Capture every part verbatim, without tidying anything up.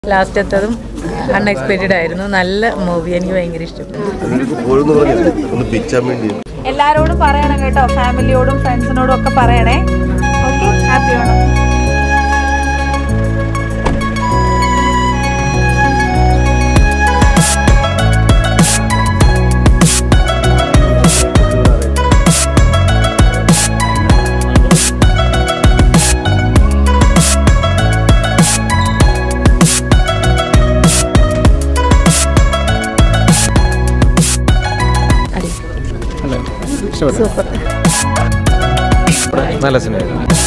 ലാസ്റ്റത്തതും unexpected ആയിരുന്നു. നല്ല movie, എനിക്ക് ഭയങ്കര ഇഷ്ടപ്പെട്ടു. എല്ലാരോടും പറയണം കേട്ടോ, ഫാമിലിയോടും ഫ്രണ്ട്സിനോടും ഒക്കെ പറയണേ. ഓക്കെ, ഹാപ്പി ആണോ? സൂപ്പർ, നല്ല സിനിമ.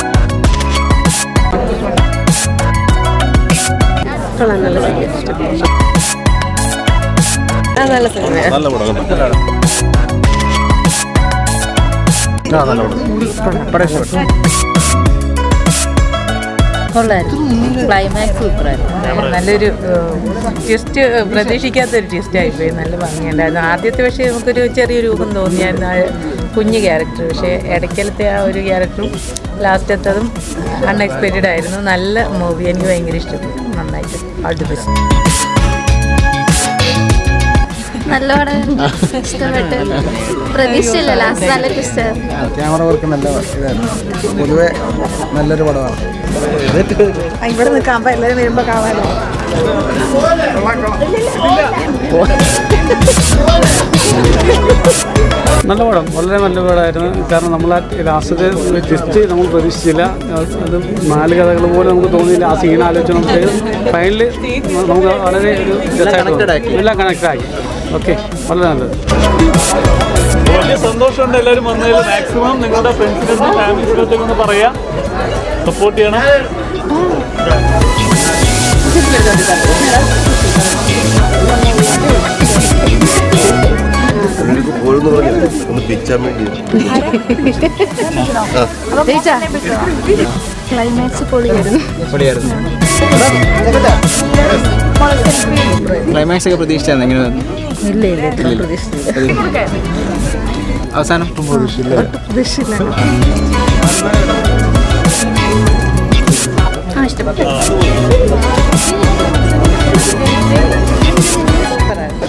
നല്ല സിനിമ, നല്ല സിനിമ. ക്ലൈമാക്സ് സൂപ്പറായിരുന്നു. നല്ലൊരു ട്വിസ്റ്റ്, പ്രതീക്ഷിക്കാത്തൊരു ട്വിസ്റ്റ് ആയിപ്പോയി. നല്ല ഭംഗിയുണ്ടായിരുന്നു. ആദ്യത്തെ പക്ഷേ നമുക്കൊരു ചെറിയ രൂപം തോന്നിയായിരുന്നു, ആ കുഞ്ഞു ക്യാരക്ടർ. പക്ഷേ ഇടയ്ക്കലത്തെ ആ ഒരു ക്യാരക്ടറും ലാസ്റ്റത്തതും അൺഎക്സ്പെക്റ്റഡ് ആയിരുന്നു. നല്ല മൂവി, എനിക്ക് ഭയങ്കര ഇഷ്ടപ്പെട്ടു. നന്നായിട്ട് ഓൾ ദി ബെസ്റ്റ്. നല്ല പടം, ഇഷ്ടപ്പെട്ട്. പ്രതീക്ഷയില്ല, ലാസ്റ്റ് നല്ല ട്വിസ്റ്റ്. ക്യാമറ വർക്ക് നല്ല ഇതായിരുന്നു. പൊതുവെ നല്ലൊരു പടമാണ്. ഇവിടെ നിൽക്കാൻ എല്ലാവരും വരുമ്പോൾ കാണാനോ. നല്ല പടം, വളരെ നല്ല പടമായിരുന്നു. കാരണം നമ്മൾ ആ ലാസ്റ്റത്തെ ട്വിസ്റ്റ് നമ്മൾ പ്രതീക്ഷിച്ചില്ല. അത് നാല് കഥകൾ പോലെ നമുക്ക് തോന്നിയില്ല. ആ സീൻ ആലോചിച്ച് നമുക്ക് ഫൈനല് നമുക്ക് വളരെ ഒരു എല്ലാം കണക്ട് ആക്കി. ഓക്കെ, വളരെ നല്ലത്. വലിയ സന്തോഷമുണ്ട് എല്ലാവരും വന്നതിൽ. മാക്സിമം നിങ്ങളുടെ ഫ്രണ്ട്സിനും ഫാമിലീസിനൊക്കെ ഒന്ന് പറയാം, സപ്പോർട്ട് ചെയ്യണം. ക്ലൈമാക്സ് പൊളിയായിരുന്നു. ക്ലൈമാക്സ് ഒക്കെ പ്രതീക്ഷിച്ചായിരുന്നു. എങ്ങനെ ഇല്ല ഇല്ല പ്രതീക്ഷിച്ചില്ല. അവസാനം പ്രതീക്ഷിച്ചില്ല. ആ, ഇഷ്ടപ്പെട്ടു.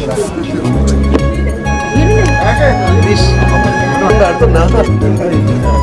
അടുത്ത